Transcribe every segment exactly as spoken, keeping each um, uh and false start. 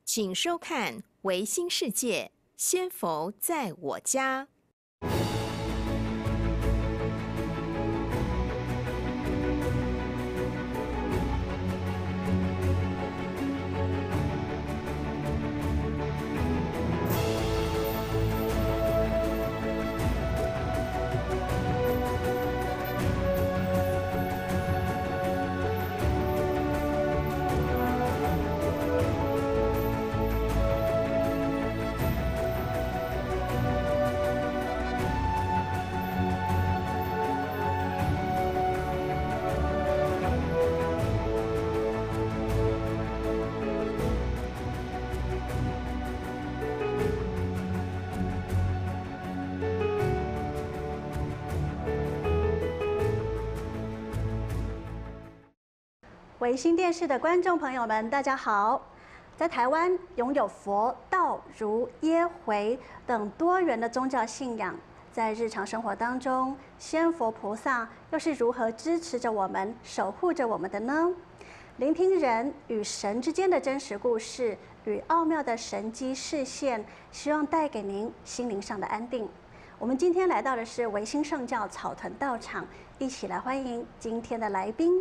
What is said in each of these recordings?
请收看《维新世界》，仙佛在我家。 维新电视的观众朋友们，大家好！在台湾拥有佛、道、儒、耶、回等多元的宗教信仰，在日常生活当中，仙佛菩萨又是如何支持着我们、守护着我们的呢？聆听人与神之间的真实故事与奥妙的神迹示现，希望带给您心灵上的安定。我们今天来到的是维新圣教草屯道场，一起来欢迎今天的来宾。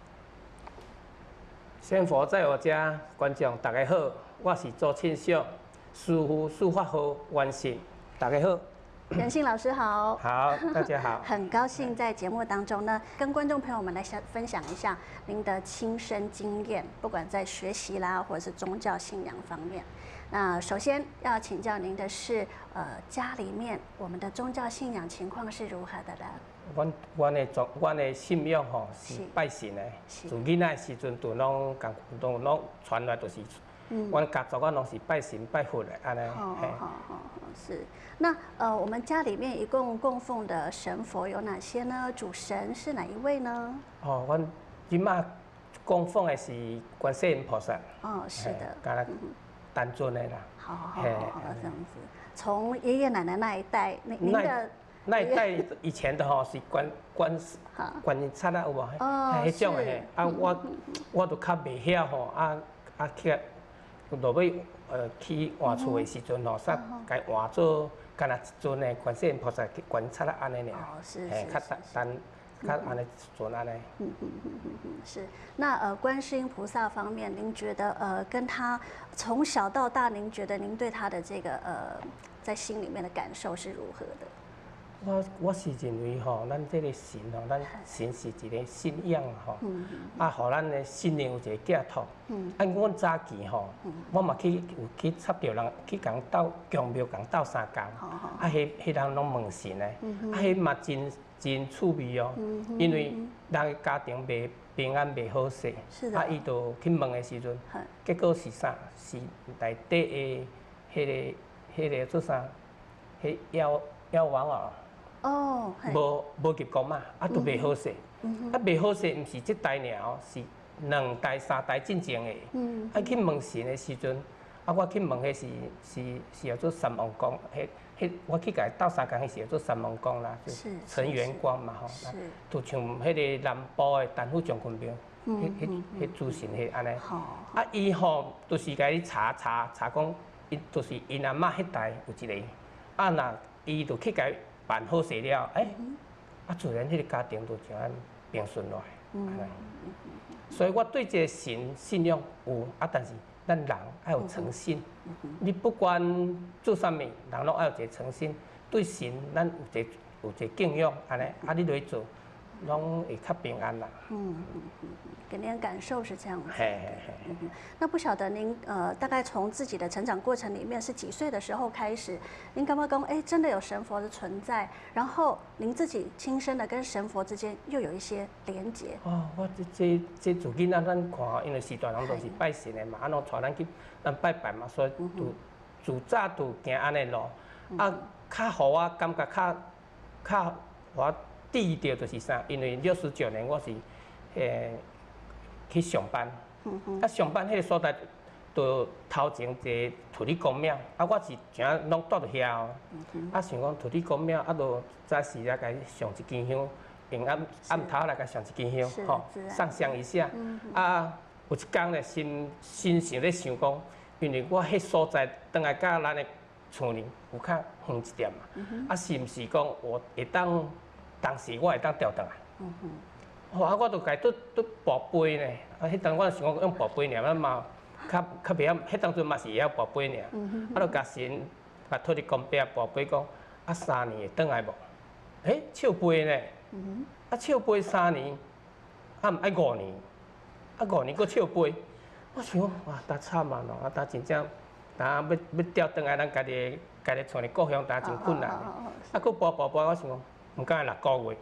仙佛在我家，观众大家好，我是周庆秀，师父书法号元信，大家好。 元信老师好。 好，大家好。 很高兴在节目当中呢，跟观众朋友们来分享一下您的亲身经验，不管在学习啦，或者是宗教信仰方面。那首先要请教您的是，呃，家里面我们的宗教信仰情况是如何的呢？ 阮阮的宗，阮的信仰吼是拜神的，自囡仔时阵就拢共都拢传来，就是阮家族啊拢是拜神拜佛的安尼。 好好好，是。那呃，我们家里面一共供奉的神佛有哪些呢？主神是哪一位呢？ 哦，阮即马供奉的是观世音菩萨。哦， 是的。 敢若单尊的啦。 好好好好，这样子。从爷爷奶奶那一代，您您的。 那一代以前的吼是观观观音刹啊有无？哦，迄种的啊，我我都较袂晓吼，啊啊去落尾呃去换厝的时阵吼，煞该换做干那一尊的观世音菩萨观音刹啊安尼尔。 哦，是是是。 较单单较安尼尊安尼。 嗯嗯嗯嗯嗯，是。那呃，观世音菩萨方面，您觉得呃，跟他从小到大，您觉得您对他的这个呃，在心里面的感受是如何的？ 我我是认为吼，咱这个神吼，咱神是一个信仰吼，啊，互咱的信念有一个寄托。啊，阮早期吼，我嘛去有去插着人去共斗供庙共斗三工，啊，迄迄人拢问神的，啊，迄嘛真真趣味哦，因为人的家庭袂平安袂好势，啊，伊就去问的时阵，结果是啥？是内底的迄个迄个做啥？迄妖妖王啊！哦，无无结果嘛，啊都袂好势，啊袂好势，毋是即代尔哦，是两代三代进前的。嗯，啊去问神的时阵，啊我去问迄是是是叫做三王公，迄迄我去甲伊斗相共，迄是叫做三王公啦，就陈元光嘛吼，就像迄个南部的丹府将军庙，迄迄迄主神迄安尼。啊伊吼都是甲伊查查查讲，伊都是因阿嬷迄代有一个，啊那伊就去甲伊办好势了，哎、欸，嗯、啊，自然迄个家庭就这样平顺落来，嗯嗯嗯、所以我对这个神信仰有，啊，但是咱人要有诚心。嗯嗯、你不管做啥物，人拢要有一个诚心。对神，咱有一个有一个敬仰，安尼，啊，你落去做，拢会较平安啦。嗯嗯嗯，给您的感受是这样子。嘿嘿嘿。嗯、那不晓得您呃，大概从自己的成长过程里面是几岁的时候开始，您感觉讲，哎，真的有神佛的存在，然后您自己亲身的跟神佛之间又有一些连结。 哦，我这这这自囡仔咱看，因为时代人都是拜神的嘛，啊，拢带咱去咱拜拜嘛，所以就自早就行安尼路，啊，较互我感觉较较我。第一条就是啥？因为六十九年我是诶去上班，啊上班迄个所在就头前一个土地公庙，啊我是正拢住伫遐哦，啊想讲土地公庙，啊就早时来甲上一支香，平暗暗头来甲上一支香，吼上香一下，啊有一天咧心心想咧想讲， 因为我迄所在倒来甲咱的厝里有较远一点嘛， 嗯、 啊是毋是讲我会当当时我会当调倒来？ 嗯哼。 好啊，我就家拄拄跋杯呢，啊，迄当我想讲用跋杯尔，咱嘛较较袂晓，迄当阵嘛是会晓跋杯尔，啊，就甲神甲土地公伯跋杯讲，啊三年会倒来无？诶，笑杯呢？啊笑杯三年，啊毋爱五年，啊五年佫笑杯，我想哇，呾惨啊喏，啊呾真正，呾要要调倒来咱家己家己厝的故乡，呾真困难。啊佫跋跋跋，我想讲，毋敢六个月。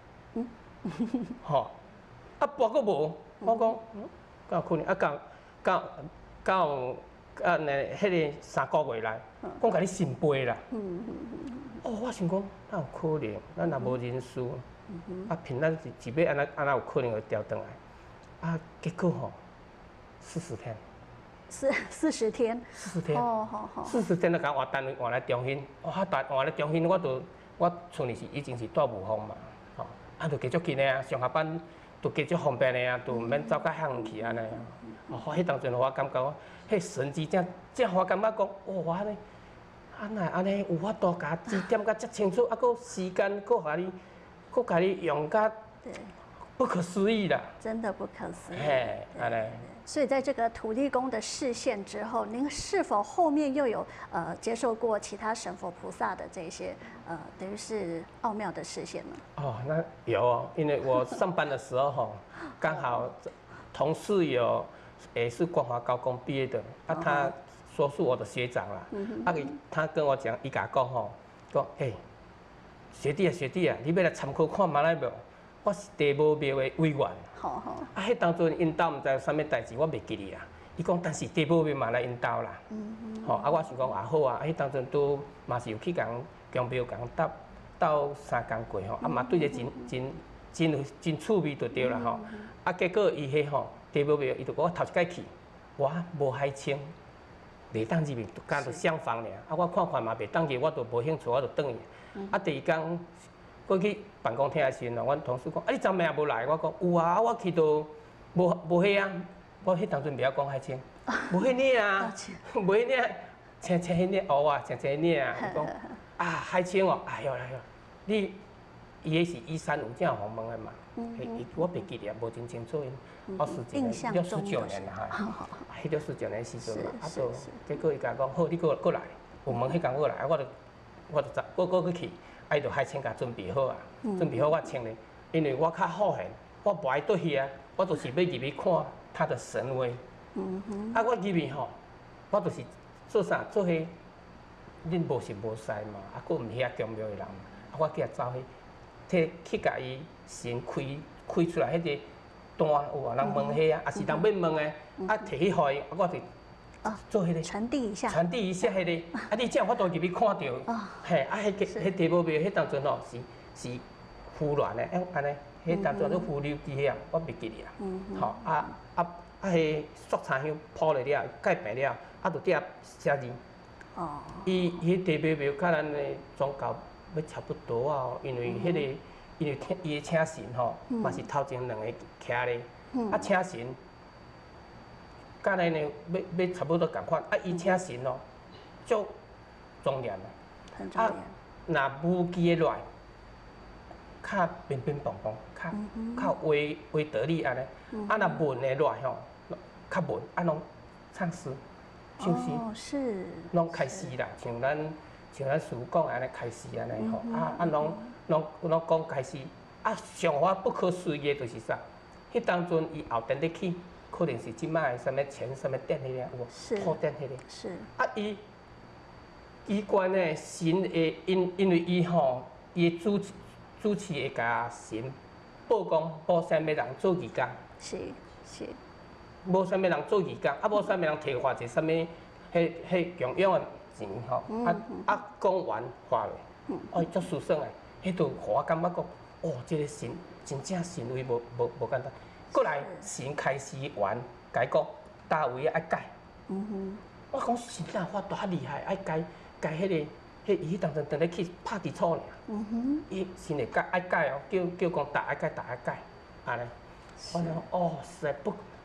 吼，啊，跋佫无，我讲，嗯，敢有可能？啊，到到到啊，那迄个三个月来，讲甲你申杯啦。哦，我想讲，哪有可能？咱也无人事，啊，凭咱是是要安那安那有可能会调转来？啊，结果吼，四十天。 四四十天。 四十天。 哦，好好。 四十天就甲换单位换来中心，哇，换换来中心，我就我厝里是已经是住雾峰嘛。啊，就继续近的啊，上下班就继续方便的啊，就毋免走到遐远去安尼啊。哦，迄当阵我感觉我，迄神机正正，我感觉讲，哦，我安尼，安那安尼有法度甲指点甲遮清楚，啊，佫时间佫甲你，佫甲你用甲，不可思议啦。 真的不可思议。 嘿，安尼。 所以在这个土地公的示现之后，您是否后面又有呃接受过其他神佛菩萨的这些呃等于是奥妙的示现呢？ 哦，那有哦，因为我上班的时候哈，刚好同事有也是光华高工毕业的，啊，他说是我的学长啦，啊，他跟我讲，伊甲讲吼，讲嘿，学弟啊学弟啊，你要来参考看马来无？我是地无庙的委员。好好。啊，迄当阵因兜毋知有啥物代志，我袂记哩啦。伊讲，但是地无庙嘛来因兜啦。嗯嗯。吼，啊，我想讲也好啊，迄当阵都嘛是有去共强庙共搭斗三工过吼，啊嘛对着真真真有真趣味就对啦吼。啊，结果伊迄吼地无庙，伊就我头一摆去，我无海清，袂当入面，干就上房尔。啊，我看看嘛袂当入，我就无兴趣，我就转去。啊，第二工。过去办公厅的时阵，阮同事讲：啊，你昨暝也无来？我讲有啊，我去到无无迄啊，我迄当阵袂晓讲海清，无迄领啊，无迄领，穿穿迄领蚵啊，穿穿迄领啊。伊讲啊，海清哦，哎哟哎哟，你伊迄是依山有正访问的嘛？伊我袂记得，无真清楚。我十几年，六十九年啦哈，迄六十九年时阵嘛，啊都结果伊甲讲好，你过过来，有问迄工过来，我就我就我过去去。啊，伊就海清甲准备好啊，准备好我穿咧，因为我较好闲，我无爱倒去啊，我就是要入去看他的神威。嗯哼。啊，我入去吼，我就是做啥做迄，恁无是无使嘛，啊，佫毋是遐强庙的人，啊，我去遐走迄，摕去甲伊先开开出来迄个单有啊，人问迄啊，也是人要问的，啊，摕去互伊，啊，我就。啊，做迄个传递一下， 传递一下迄个，啊，你这样我都入去看到，嘿，啊，迄个迄地无庙，迄当阵吼是是胡乱的，哎，安尼，迄当阵都胡溜机遐，我袂记哩啊，吼，啊啊啊，迄塑柴香铺了了，盖平了，啊，就底下写字。哦。伊迄地无庙甲咱的宗教要差不多啊，因为迄个因为伊的请神吼，嘛是头前两个徛咧，啊，请神。甲咱呢要要差不多共款，啊，伊请神哦，足庄严的，啊， 若武基的来，较乒乒乓乓，较较威威得力安尼，啊，若文的来吼，较文，啊，拢唱诗，唱诗， 哦，是， 拢开诗啦，像咱像咱师父讲安尼开诗安尼吼，啊啊，拢拢拢讲开诗，啊，上法不可思议就是啥？迄当阵伊后电得起。可能是即摆什么钱什么电迄个有无？破电迄个。是。啊，伊机关的神会因因为伊吼，伊主主持会甲神报讲，无啥物人做义工。是是。无啥物人做义工，啊无啥物人摕偌济啥物，迄迄用用的钱吼，啊啊讲完花落，哦，足舒爽诶，迄就互我感觉讲，哦，即个神真正神威无无无简单。过来神开始完，甲伊讲大位爱改。嗯哼。我讲神哪法度遐厉害，爱改改迄个，迄伊当阵当咧去拍伫厝尔。嗯哼。伊神会改爱改哦，叫叫讲大爱改大爱改，安尼。我讲哦，实在不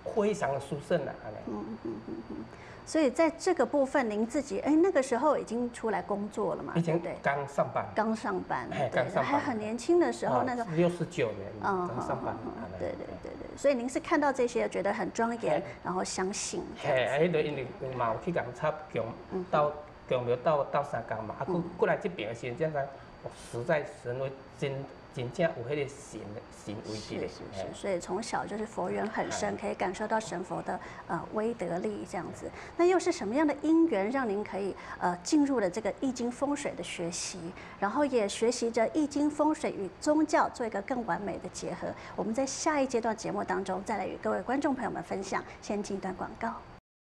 非常的殊胜啊，安尼。 嗯嗯嗯嗯。所以在这个部分，您自己哎那个时候已经出来工作了嘛？ 以前对， 刚上班。 刚上班，对， 刚还很年轻的时候，那时候六十九年， 嗯， 刚上班。 对对对对，所以您是看到这些觉得很庄严，然后相信。 嘿，迄个因为嘛有去共插供到供庙到到三工嘛，啊，过过来这边的时阵，才实在神为真真正有迄个神神位伫咧。 是是是，所以从小就是佛缘很深，可以感受到神佛的呃威德力这样子。那又是什么样的因缘让您可以呃进入了这个易经风水的学习，然后也学习着易经风水与宗教做一个更完美的结合？我们在下一阶段节目当中再来与各位观众朋友们分享。先进一段广告。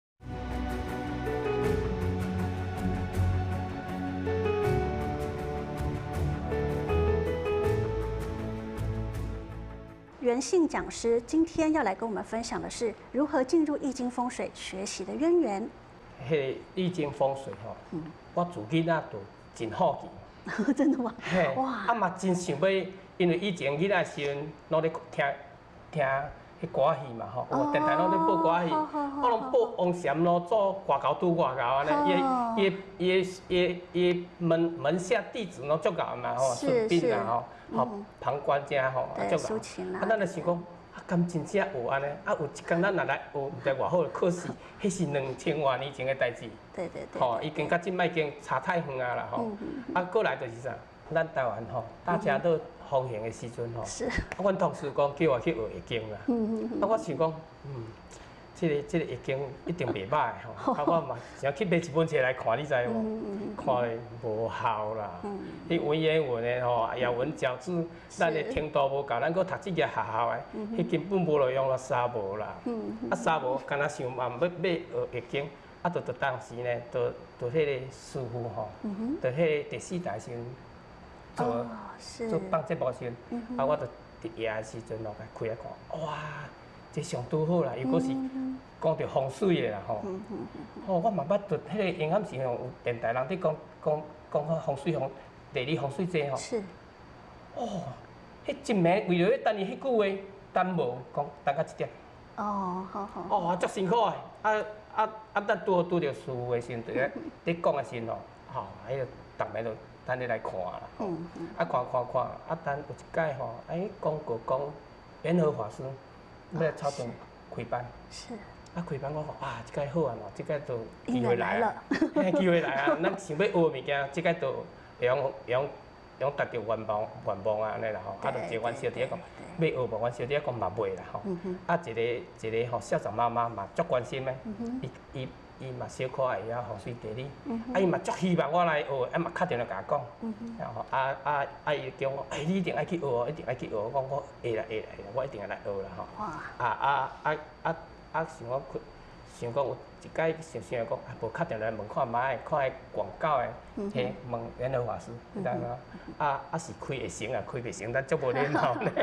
袁信讲师今天要来跟我们分享的是如何进入易经风水学习的渊源。 迄易经风水吼，嗯、我自囡仔就真好奇。 真的吗？ 嘿，哇！啊嘛真想要，因为以前囡仔时阵拢咧听听迄歌戏嘛吼，哦、电台拢咧播歌戏，我拢播王禅咯，做外交拄外交安尼，伊伊伊伊伊门门下弟子拢足够嘛吼，顺便啦吼。吼，旁观者吼，啊，足个，啊，咱就想讲，啊，敢真正有安尼，啊，有一天咱若来学，毋知偌好，可是，迄是两千多年前的代志。 对对对。 吼，已经甲即摆已经差太远啊啦吼。啊，过来就是啥，咱台湾吼，大家都风行的时阵吼， 是。 啊，阮同事讲叫我去学易经啦。嗯嗯啊，我想讲，嗯，即个即个易经一定袂歹吼。啊，我嘛想去买一本册来看，你知无？看咧无效啦。迄文言文的吼，咬文嚼字，咱的程度无够，咱搁读这个学校的，迄根本无路用了三无啦。啊，三无，敢若想嘛要要学易经，啊，就就当时呢，就就迄个师傅吼，就迄个第四代时做做放节目时，啊，我就伫夜的时阵咯，开来看，哇，这上拄好啦，又搁是讲着风水的啦吼。吼，我嘛捌着迄个阴暗时吼，有电台人伫讲讲讲个风水风。地理风水这吼， 是， 哦，迄一暝为了要等伊迄句话，等无讲等到一点。 哦，好好。 哦，足辛苦的，啊啊啊！咱拄好拄着师傅的时阵，伫咧讲的时阵吼，吼，迄个逐暝就等你来看啦。嗯嗯。啊，看看看，啊，等有一摆吼，哎，讲过讲，元和法师要来草屯开班。 是。 啊，开班我讲啊，即摆好啊喏，即摆就机会来啊，机会来啊！咱想要学物件，即摆就。会用会用会用达到愿望愿望啊安尼啦吼，啊，就一个阮小弟讲，要学无？阮小弟讲嘛袂啦吼，啊，一个一个吼校长妈妈嘛足关心的，伊伊伊嘛小可爱啊风水地理，啊，伊嘛足希望我来学，啊嘛敲电话甲我讲，然后啊啊啊伊叫我，哎，你一定爱去学哦，一定爱去学，我讲我会啦会啦会啦，我一定会来学啦吼，啊啊啊啊啊，想我想讲有一摆想想讲，啊，无敲电话来问看卖，看迄广告的，迄问元和法师，你知影啊啊是开会成啊，开袂成，咱足无礼貌咧。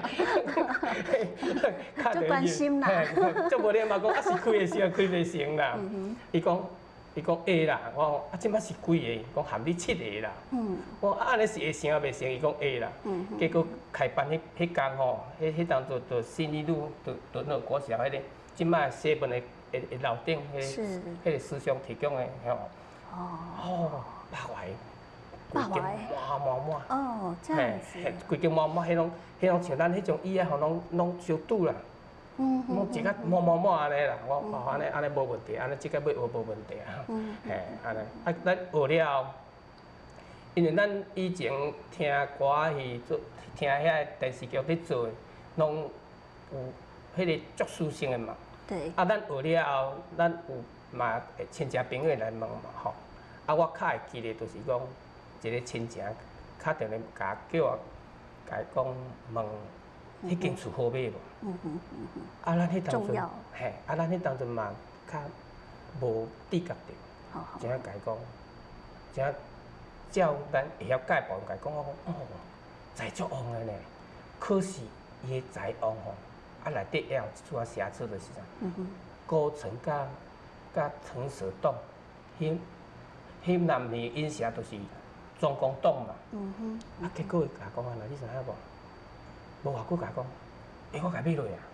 足关心啦。 足无礼貌讲啊是开会成啊，开袂成啦。伊讲伊讲会啦，我讲啊即摆是几个？讲含你七个啦。我啊安尼是会成啊袂成？伊讲会啦。结果开班迄迄工吼，迄迄当做做新一路，做做那国小迄个，即摆西门的。诶诶，楼顶迄迄个师兄提供的吼，哦，百怀， 百怀， 满满满， 哦，这样子， 规间满满，迄种迄种像咱迄种椅啊，吼，拢拢相拄啦，嗯，拢一个满满满安尼啦，我哦安尼安尼无问题，安尼即个要学无问题啊，嘿，安尼，啊，咱学了，因为咱以前听歌戏做，听遐电视剧伫做，拢有迄个足舒适的嘛。 对。 啊，咱学了后，咱有嘛亲戚朋友来问嘛吼。啊，我较会记咧，就是讲一个亲戚敲电话甲叫我，甲伊讲问，迄间厝好买无？嗯嗯嗯嗯。啊，咱迄当阵，嘿，啊，咱迄当阵嘛较无知觉着，只甲伊讲，只照咱会晓解盘，甲伊讲我讲哦，财足旺的呢，可是伊的财旺吼。啊，内底也有一撮瑕疵，就是啥？古城甲甲城蛇洞，迄迄南面阴峡就是庄公洞嘛。嗯哼。啊，结果伊甲讲安尼，你知影无？无偌久甲讲，诶，我甲买落啊。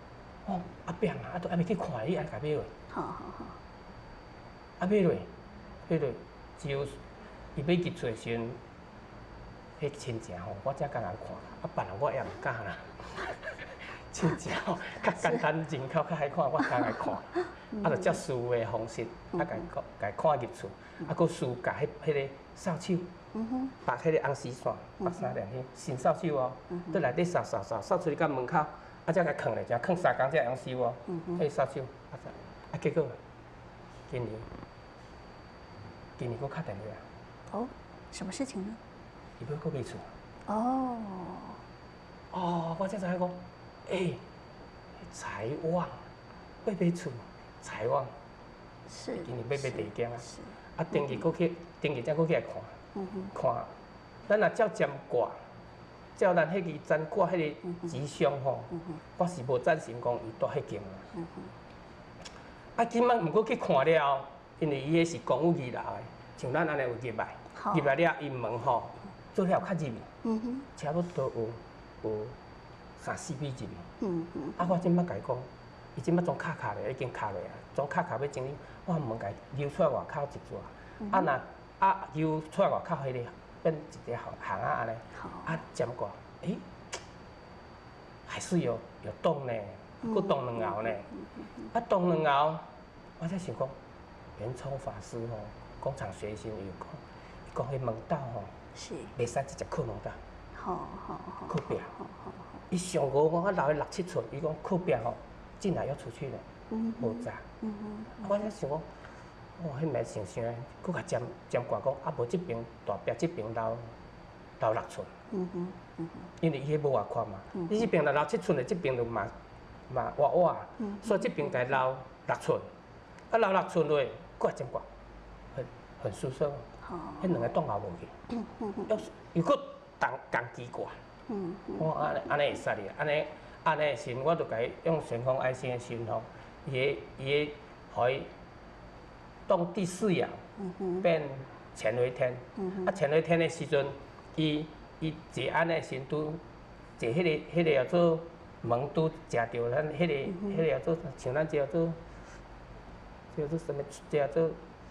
哦，阿扁啊，啊都还没去看，你爱甲买落。 好好好。 啊买落，买落，只有伊要去找时阵，迄亲情吼，我才甲人看，啊别人我也毋敢啦。亲情吼，较简单人口较爱看，我才来看。啊，就接书的方式，啊，甲伊甲伊看入厝，啊，佮书甲迄迄个扫帚，绑迄个红丝线，绑三连迄新扫帚哦，伫内底扫扫扫扫出去到门口，啊，才甲放咧，才放三工才红丝哦，迄扫帚，啊，啊，结果今年。今年佫敲电话。 哦，什么事情呢？ 伊要佫买厝。 哦。 哦，我才知影讲，诶，财旺，要买厝，财旺。 是。 今年要买第一间啊。 是。 啊，登记佫去，登记才佫去来看。 嗯哼。 看，咱若照占卦，照咱迄个占卦迄个吉凶吼，我是无赞成讲伊住迄间啊。嗯哼。啊，今仔毋过去看了。因为伊迄是公务二楼的，像咱安尼有入来，入来了因门吼，做了较入去，嗯、差不多有有三四米入去。嗯嗯、啊，我即摆甲伊讲，伊即摆总卡卡咧，已经卡落啊，总卡卡要整理，我问甲伊溜出来外口一撮，嗯、啊若啊溜出来外口迄个变一个行行啊安尼，啊占卦，诶、欸，还是有有动呢，佫动两后呢，啊动两后，我才想讲。圆聪法师吼，工厂学习有讲，伊讲迄门道吼，是袂使直接靠门道，好好好，靠壁，好好好。伊上午我留咧六七寸，伊讲靠壁吼，进来要出去了，无杂。嗯嗯。我才想讲，哇，迄蛮想想，佫甲占占卦讲，啊无即边大壁，即边留留六寸。嗯哼嗯哼。因为伊迄无外宽嘛，你即边留六七寸的，即边就嘛嘛歪歪，所以即边该留六寸，啊留六寸落。挂占卦，很很舒适哦。迄两个挡也无去。要是如果同同机卦，我安尼安尼会使哩。安尼安尼时，我就甲伊用旋风爱心的时吼，伊个伊个，互伊当第四爻变乾为天。啊，乾为天的时阵，伊伊坐安尼时拄坐迄个迄个叫做门拄食着咱迄个迄个叫做像咱叫做。叫做什么？叫做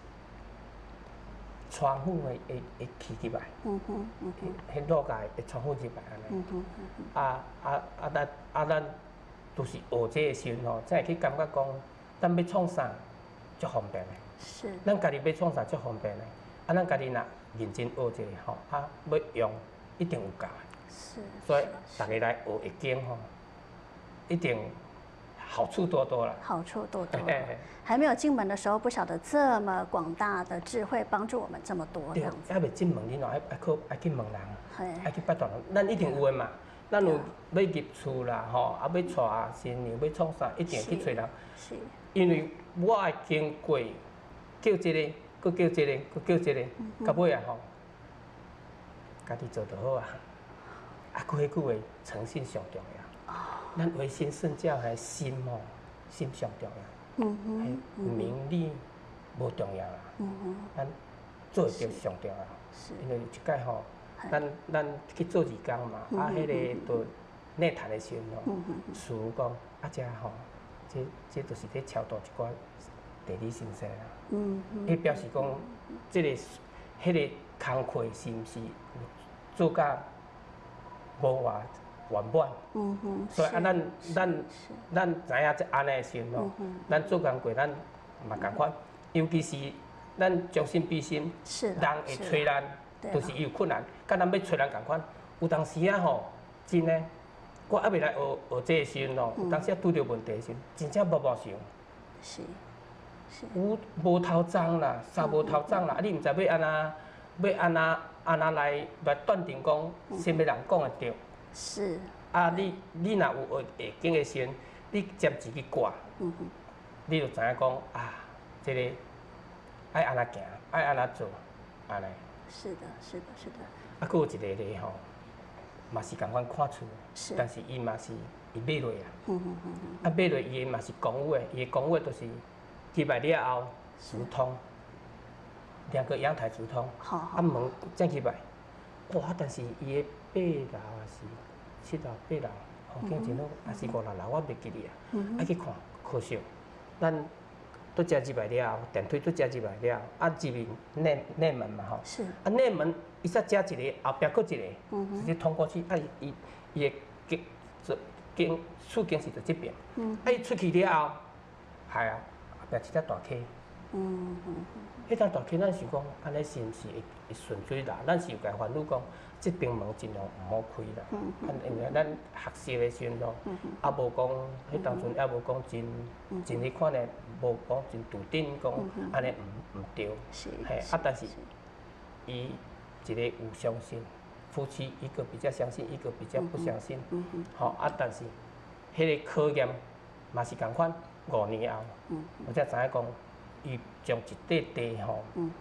窗户会会会起起来，嗯哼，嗯哼，迄落架会窗户入来安尼。嗯哼，啊啊啊！咱啊咱都是学这个时阵吼，才会去感觉讲，咱要创啥，足方便的。是。咱家己要创啥足方便的，啊，咱家己若认真学这个吼，啊，要用一定有教。是。所以大家来学一经吼，一定。好处多多了， 好处多多。还没有进门的时候，不晓得这么广大的智慧帮助我们这么多。 对，还未进门，你喏，爱爱去爱去问人，爱去拜托人。咱一定有诶嘛，咱有要入厝啦，吼，啊要娶新娘，要创啥，一定去找人。是。因为我会经过，叫这个，搁叫这个，搁叫这个，到尾啊吼，家己做就好啊。啊，过迄句话，诚信上重要。咱唯心圣教还心吼，心上重要。嗯哼，名利无重要啦。嗯哼，咱做着上重要。是。因为一摆吼，咱咱去做义工嘛，啊，迄个都内谈的时阵吼，师傅讲，啊，遮吼，这这就是咧超度一寡地理先生啦。嗯哼。迄表示讲，这个迄个工课是毋是做甲无偌？圆满，嗯哼，所以啊，咱咱咱知影这安尼的时阵吼，咱做工过，咱嘛共款，尤其是咱将心比心，人会找咱，就是伊有困难，甲咱要找人共款。有当时啊吼，真诶，我还未来学学这个时阵吼，有当时啊拄着问题时，真正无无想，是是，有无头章啦，啥无头章啦，啊，你毋知要安那，要安那安那来来断定讲，什么人讲会对。是啊，你你若有学会经的时阵，你接自己挂，嗯、你就知影讲啊，这个爱安那行，爱安那做，安尼。是的，是的，是的。啊，佫有一个咧吼，嘛是共款看厝，但是伊嘛是伊买落啊。嗯嗯嗯啊，买落伊嘛是公务的，伊的公务就是入来了后直通，两个阳台直通，啊门正入来，哇！但是伊的八楼还是七楼、八楼， 风景真好，也是五六楼，我袂记哩啊。爱去看可惜，咱拄食入来了，电梯拄食入来了，啊入去内内门嘛吼。 是。 啊内门伊再加一个，后壁搁一个，直接通过去，啊伊伊的经经出境是在这边，啊伊出去了后，系啊，后壁一只大溪。嗯嗯嗯。迄张大溪，咱想讲，安尼是毋是会会顺水啦？咱是有甲烦恼讲，即边门尽量毋好开啦。嗯嗯。因为咱学习的时阵咯，啊无讲，迄当阵也无讲真真迄款的，无讲真笃定讲安尼毋毋对。是。嘿，啊但是伊一个有相信，夫妻一个比较相信，一个比较不相信。嗯嗯。好啊，但是迄个考验嘛是共款，五年后，我才知影讲。伊将一块地吼，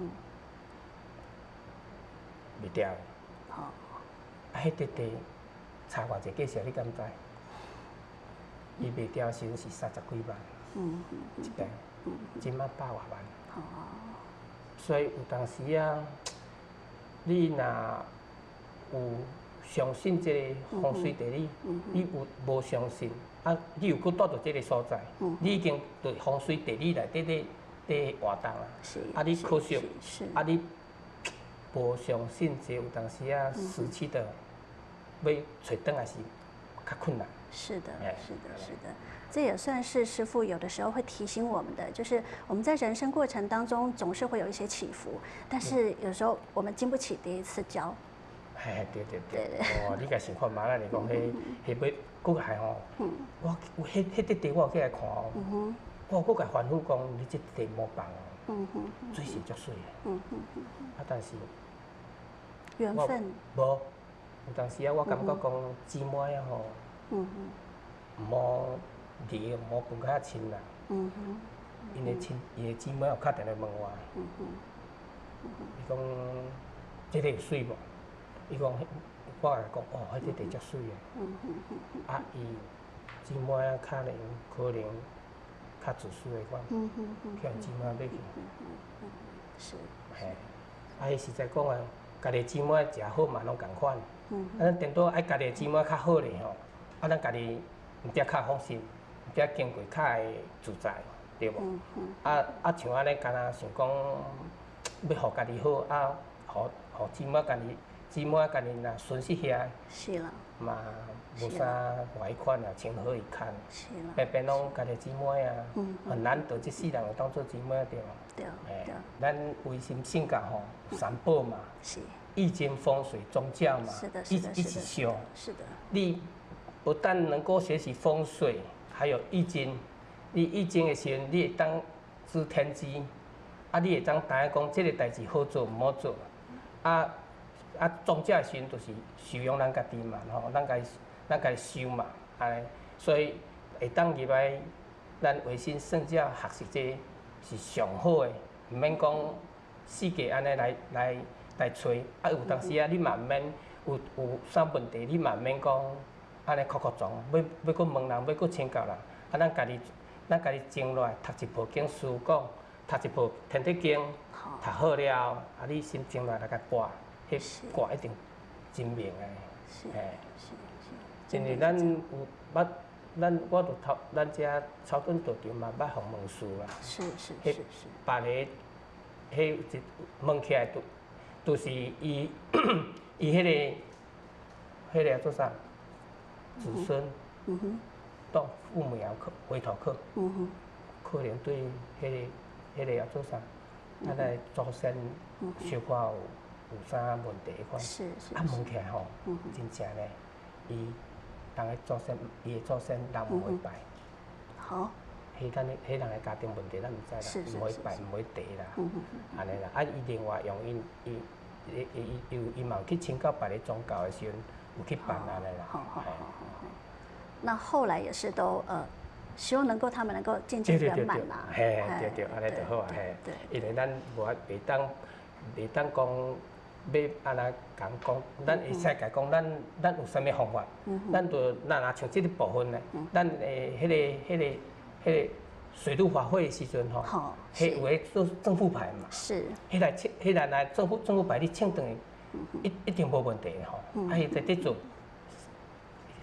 卖掉。吼，啊，迄块地差偌济价钱，你敢知？伊卖掉时是三十几万，一块，今仔百外万。哦。所以有当时啊，你若有相信即个风水地理，你有无相信，啊，你又搁倒到即个所在，你已经对风水地理内底咧。伫活动啦，啊！你可惜，啊！你无相信，这有当时啊，时期的要找灯还是较困难。 是的，是的，是的，这也算是师父有的时候会提醒我们的，就是我们在人生过程当中总是会有一些起伏，但是有时候我们经不起第一次教。 嘿，对对对，哦，你家想看妈来讲，迄迄要搁来吼，我迄迄块地我起来看哦。我搁甲烦恼讲，你即地无放哦，水是足水的，啊，但是缘分无，有当时啊，我感觉讲姊妹啊吼，毋好离，毋好分较亲啦，因为亲，伊的姊妹有敲电话问我，伊讲即个有水无？伊讲，我甲讲，哦，迄块地足水的，啊，伊姊妹啊，可能可能。较自私的款，叫人姊妹买去。是。嘿，啊，伊实在讲啊，家己姊妹食好嘛，拢共款。嗯。啊，咱顶多爱家己姊妹较好咧吼，啊，咱家己毋则较放心，毋则经过较会自在，对无？嗯嗯。啊啊，像安尼，干若想讲要互家己好，啊，互互姊妹家己姊妹家己若顺势遐。是啦。嘛。无啥外款啊，穿好伊看，偏偏拢家己姊妹啊，很难得这世人有当做姊妹对无？对。哎，咱唯心性格吼，三宝嘛，是易经、风水、宗教嘛，一一起修。是的。你不但能够学习风水，还有易经。你易经的时阵，你会当知天机，啊，你会当知影讲这个代志好做毋好做，啊啊，宗教的时阵就是修养咱家己嘛，吼，咱家。咱家己修嘛，安尼，所以会当入来咱唯心圣教学习这是上好的，毋免讲世界安尼来来来找，啊有当时啊，你嘛毋免有有啥问题，你嘛毋免讲安尼哭哭撞，要要搁问人，要搁请教人，啊咱家己咱家己静落来读一部经书讲，读一部天地经，读好了，啊你心静落来来甲挂，迄挂一定真明诶，嘿。因为咱有捌，咱我著头，咱遮草屯道场嘛捌访问师啦。是是是是。别个，迄一问起来，都都是伊伊迄个，迄个做啥？子孙，嗯哼，当父母要客回头客，嗯哼，可能对迄个迄个要做啥？咱来祖先小可有有啥问题款？是是。啊问起来吼，真正嘞，伊。人个祖先，伊个祖先人毋会拜。好。迄咱迄人个家庭问题，咱毋知啦，毋会拜，毋会提啦，安尼啦。啊，伊另外用因伊伊伊伊有伊嘛有去请教别个宗教的时阵，有去办安尼啦。好好好好。 那后来也是都呃，希望能够他们能够渐渐圆满啦。 嘿，对对，安尼就好啊。嘿，因为咱无袂当袂当讲。要安那讲讲，咱会使甲讲，咱咱有啥物方法？咱就咱若像即个部分咧，咱诶，迄个、迄个、迄个水陆法会的时阵吼，迄有诶做政府牌嘛，是，迄来请，迄来来政府政府牌你请转去，一一定无问题吼。啊，伊在伫做，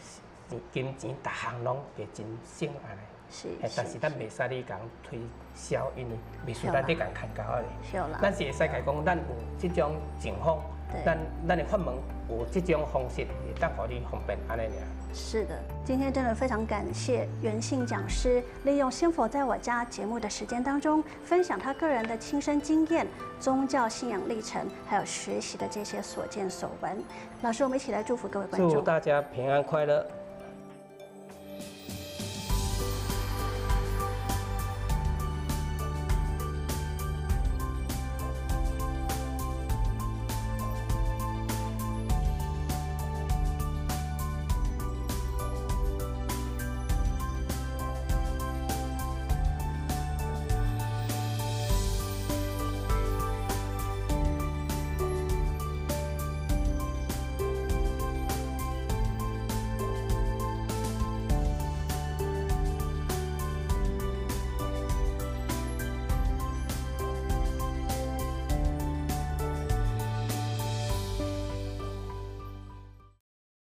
钱、金钱，逐项拢会真省安尼。 是， 但是咱袂使你讲推销，因为袂输咱你讲看高的。 是啦。 咱是会使讲，咱有这种情况，咱咱的法门有这种方式，会当互你方便安尼尔。 是的，今天真的非常感谢袁信讲师利用《仙佛在我家》节目的时间当中，分享他个人的亲身经验、宗教信仰历程，还有学习的这些所见所闻。老师，我们一起来祝福各位观众， 祝大家平安快乐。